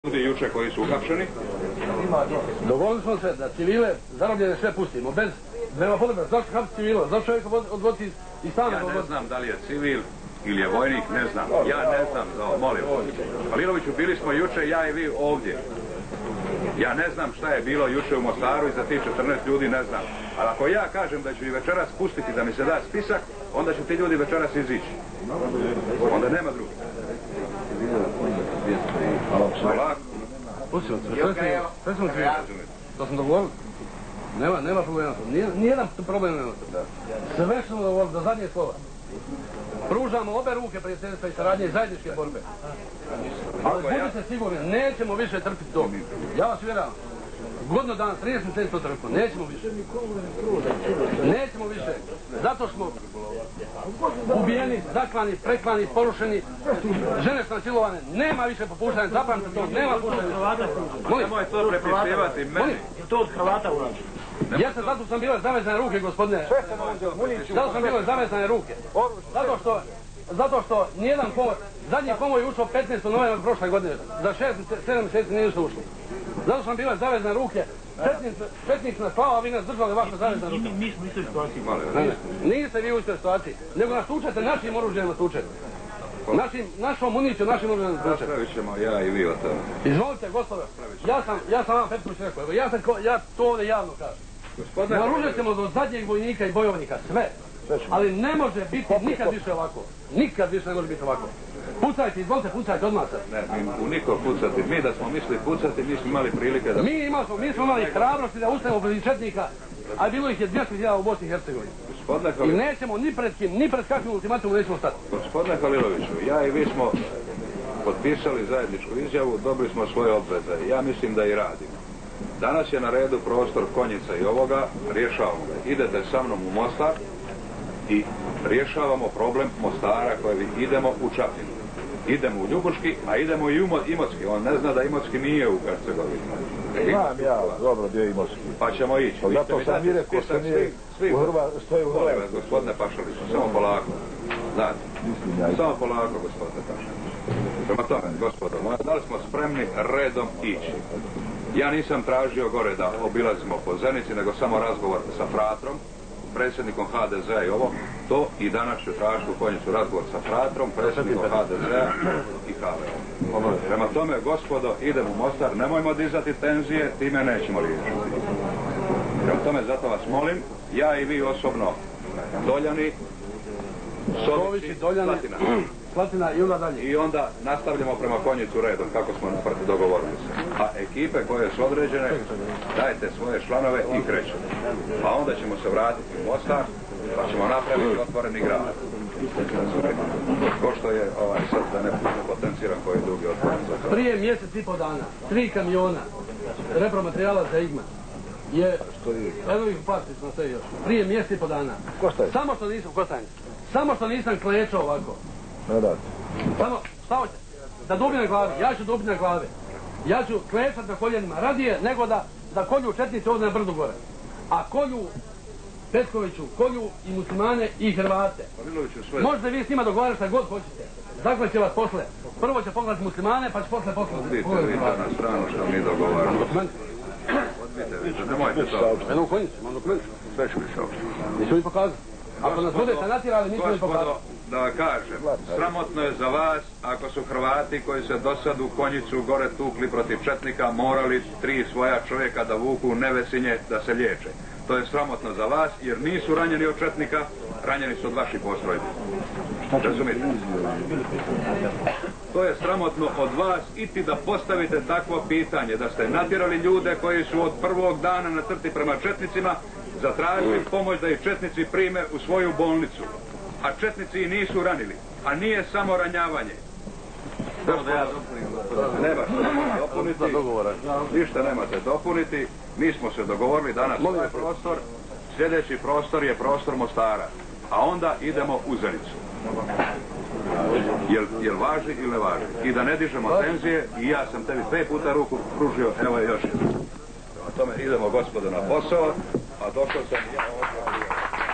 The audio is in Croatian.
Ljudi juče koji su uhapšeni. Dogovorili smo se da civile zarobljene sve pustimo, nema potrebe. Zašto hapiti civila? Zašto čovjeka odvoditi iz stana? Ja ne znam da li je civil ili je vojnik, ne znam. Ja ne znam, molim. Haliloviću, bili smo juče, ja i vi ovdje. Ja ne znam šta je bilo juče u Mostaru i za tih 14 ljudi ne znam. Ali ako ja kažem da ću i večeras pustiti da mi se da spisak, onda će ti ljudi večeras izići. Onda nema drugih. Pustimo se, to smo dogovorili. Nema problema. Nijedan problem nema. Sve smo dogovorili do zadnje slova. Pružamo obe ruke prijateljstva i saradnje i zajedničke borbe. Ali budite sigurni, nećemo više trpiti to. Ja vas uvjeravam. Godinu dana, 30 mjeseci to trpimo. Nećemo više. Nećemo više. Zato smo ubijeni, zaklani, preklani, porušeni. Žene su nasilovane. Nema više popuštanja. Zapamte to. Nema popuštanja. Nemoj to prepisivati meni. To od Hrvata urađe. Jeste, zato sam bile zavezane ruke, gospodine. Zato sam bile zavezane ruke. Zato što nijedan konvoj, zadnji konvoj je ušao 15. novembra prošle godine. Za 6-7 mjeseci nije ušao. Zato sam bile zavezane ruke. Četnicna slava, vi nas držali vaše zavezane ruke. Mi smo u istoj situaciji. Niste vi u istoj situaciji, nego nas tučete, našim oružjem nas tučete. Našom municijom, našim oružjem nas tučete. Napravit ćemo ja i vi o tome. Izvolite, gospodo. Ja sam vam Petković rekao, ja to ovdje javno kažem. Naoružat ćemo do zadnjeg vojnika i bojovnika, sve. Ali ne može biti nikad više ovako. Nikad više ne može biti ovako. Pucajte, izvolite, pucajte odmah sad. Ne, u niko pucati. Mi da smo mislili pucati, mi smo imali prilike da... Mi smo imali hrabrosti da ustanemo protiv četnika, a bilo ih je 200.000 u Bosni i Hercegovini. I nećemo ni pred kim, ni pred kakvim ultimatumom nećemo stati. Gospodine Haliloviću, ja i vi smo potpisali zajedničku izjavu, dobili smo svoje obveze. Ja mislim da i radimo. Danas je na redu prostor Konjica i ovoga, rješavamo ga. Idete sa mnom u Mostar i rješavamo problem Mostara koji idemo u Čapinu. Idemo u Ljubuški, a idemo i u Imotski. On ne zna da Imotski nije u Hercegovini. Znam ja, dobro gdje je Imotski. Pa ćemo ići. Zato sam mi rekao što nije stoji u Hrvatskoj. Gospodine Pašaliću, samo polako. Znate, samo polako, gospodine Pašaliću. Prema tome, gospodo, da li smo spremni redom ići? Ja nisam tražio gore da obilazimo po Zenici, nego samo razgovor sa Fratrom, predsjednikom HDZ-a i ovo, to i danas ću tražiti u Konjicu razgovor sa Fratrom, predsjednikom HDZ-a i HVO. Prema tome, gospodo, idemo u Mostar, nemojmo dizati tenzije, time nećemo riješiti. Prema tome, zato vas molim, ja i vi osobno, Doljani, Sovići, Slatina i onda dalje. I onda nastavljamo prema Konjicu redom, kako smo dogovorili se. A ekipe koje su određene, dajte svoje članove i krećemo. A onda ćemo se vratiti u Mostar, pa ćemo napraviti otvoreni grad. Ko što je sad da ne potenciram koji je drugi otvoren za to. Prije mjesec i po dana, 3 kamiona repromaterijala za Igman je, evo ih parti smo sve još, prije mjesec i po dana. Samo što nisam klečao ovako. Samo, stavite, da dubi na glavi, ja ću dubiti na glave. Ja ću klečati na koljenima, radije nego da kolju četnici ovdje na brdu gore. A kolju Petkoviću, kolju i muslimane i Hrvate. Možete vi s njima dogovarati šta god hoćete. Dakle će vas posle. Prvo će pogledati muslimane, pa će posle poslati. Odbijte na stranu što mi dogovaramo. Odbijte, nemojte to. Jednom Konjicu, imam dokument. Sve ću mi se ovdje. Nisu mi pokazati. Ako nas budete natjerali, nisu mi pokazati. Da kažem, sramotno je za vas ako su Hrvati koji se do sad u Konjicu gore tukli protiv četnika morali 3 svoja čovjeka da vuku Nevesinje da se liječe. To je sramotno za vas jer nisu ranjeni od četnika, ranjeni su od vaših postrojbi. Razumite? To je sramotno od vas iti da postavite takvo pitanje, da ste natjerali ljude koji su od prvog dana na crti prema četnicima zatražili pomoć da ih četnici prime u svoju bolnicu. A četnici i nisu ranili, a nije samo ranjavanje. Nema što dopuniti, ništa nemate dopuniti, mi smo se dogovorili danas ovaj prostor, sljedeći prostor je prostor Mostara, a onda idemo u Zenicu. Jel važi ili ne važi? I da ne dižemo tenzije, i ja sam tebi 5 puta ruku pružio, evo je još jedan. O tome idemo gospodo na posao, a došao sam ja